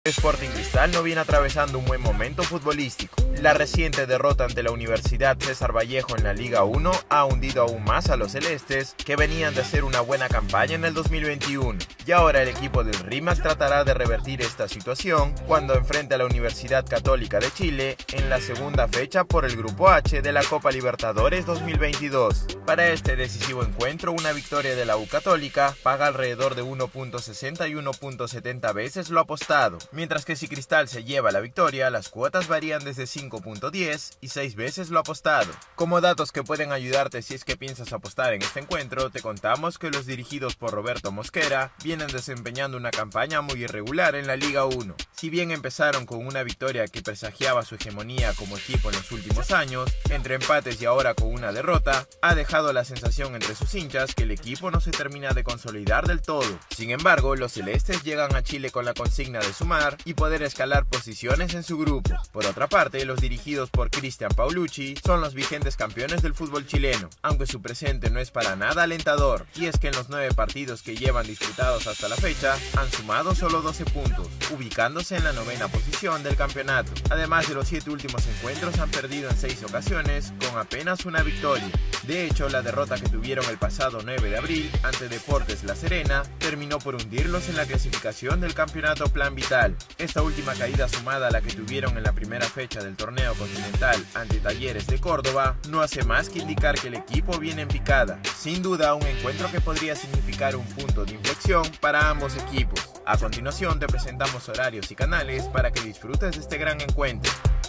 Sporting Cristal no viene atravesando un buen momento futbolístico. La reciente derrota ante la Universidad César Vallejo en la Liga 1 ha hundido aún más a los celestes, que venían de hacer una buena campaña en el 2021. Y ahora el equipo del RIMAC tratará de revertir esta situación cuando enfrente a la Universidad Católica de Chile en la segunda fecha por el Grupo H de la Copa Libertadores 2022. Para este decisivo encuentro, una victoria de la U Católica paga alrededor de 1.60 y 1.70 veces lo apostado, mientras que si Cristal se lleva la victoria, las cuotas varían desde 5.10 y 6 veces lo apostado. Como datos que pueden ayudarte si es que piensas apostar en este encuentro, te contamos que los dirigidos por Roberto Mosquera vienen desempeñando una campaña muy irregular en la Liga 1. Si bien empezaron con una victoria que presagiaba su hegemonía como equipo en los últimos años, entre empates y ahora con una derrota, ha dejado la sensación entre sus hinchas que el equipo no se termina de consolidar del todo. Sin embargo, los celestes llegan a Chile con la consigna de sumar y poder escalar posiciones en su grupo. Por otra parte, los dirigidos por Cristian Paulucci son los vigentes campeones del fútbol chileno, aunque su presente no es para nada alentador, y es que en los 9 partidos que llevan disputados hasta la fecha, han sumado solo 12 puntos, ubicándose en la 9ª posición del campeonato. Además de los 7 últimos encuentros, han perdido en 6 ocasiones, con apenas una victoria. De hecho, la derrota que tuvieron el pasado 9 de abril ante Deportes La Serena terminó por hundirlos en la clasificación del campeonato Plan Vital. Esta última caída, sumada a la que tuvieron en la primera fecha del torneo continental ante Talleres de Córdoba, no hace más que indicar que el equipo viene en picada. Sin duda, un encuentro que podría significar un punto de inflexión para ambos equipos. A continuación te presentamos horarios y canales para que disfrutes de este gran encuentro.